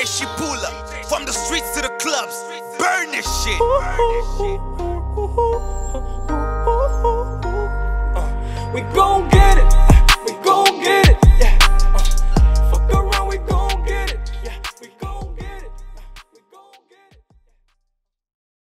DJ she pull up from the streets to the clubs, burn this shit. We gon' get